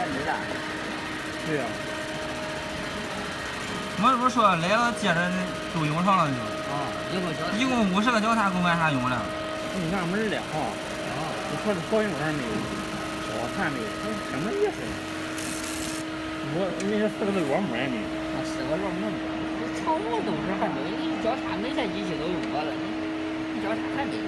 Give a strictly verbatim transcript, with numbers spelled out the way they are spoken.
没干。 对呀、啊。 我这不是说来了接着都用上了就。 啊，一共一共五十个脚踏共干啥用了？ 你纳闷了哈。啊。你说这保养上没有，小看没有，什么意思？我你这四个字螺膜也没有。 啊，四个螺膜没有。这常用都是还没有，你脚踏哪台机器都用过了，你你脚踏还没有。